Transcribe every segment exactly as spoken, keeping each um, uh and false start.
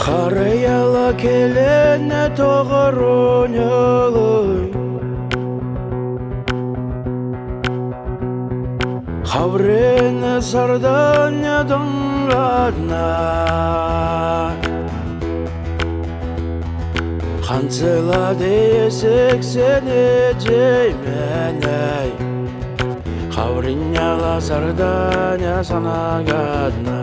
Қараяла келені тоғырын елой Қаврені сардан едім ғадна Қанцыла дейсек сені жеймен әй Қаврыняла сардан сана ғадна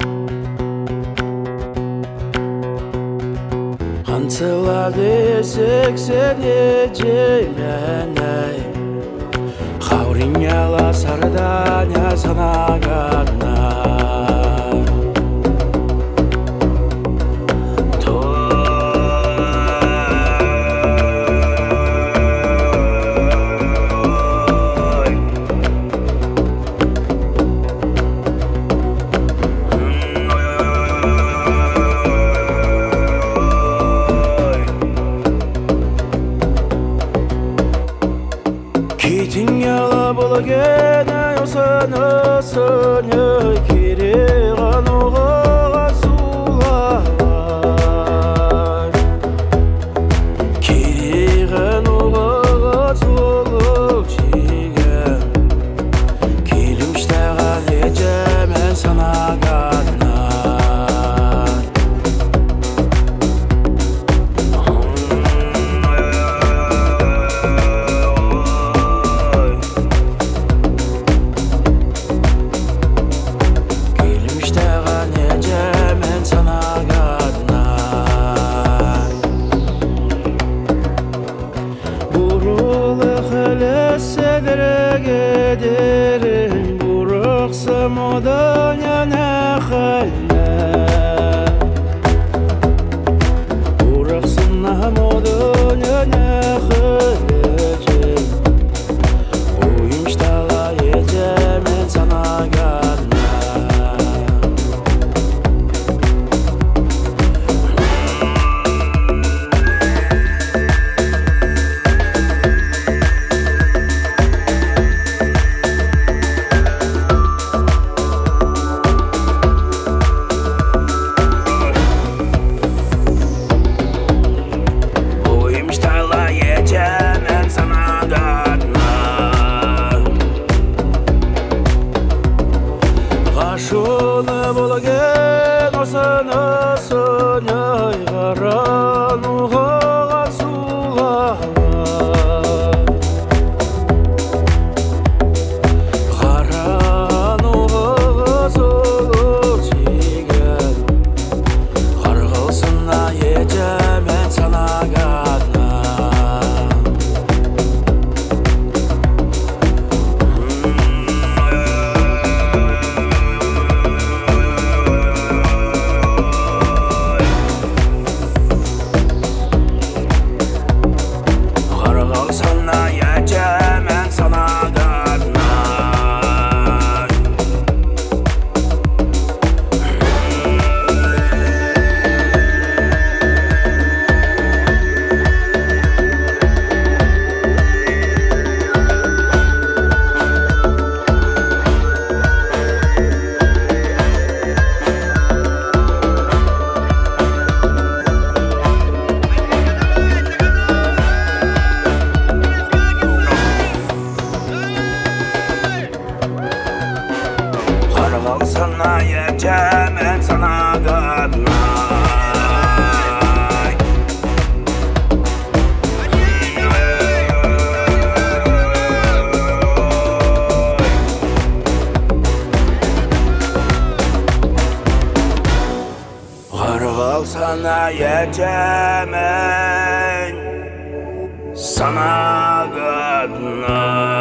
Қанцыла дейсек сені жеймен әй Қаврыняла сардан сана ғадна Кетің яла болгені осыны сыны кереған оғаға сулар Кереған оғаға сұлық жеген Келімштаған ежемен санағанна Gederim bıraksam odan yana halle Bıraksam odan yana halle Oyunçtala yecemen sana gelme Şunu bulgen osana soñay garan uğa sular garan uğa sulur çigen Qarğılsına yecemen sana gadna Qarğılsına yecemen sana gadna Qarğılsına yecemen sana gadna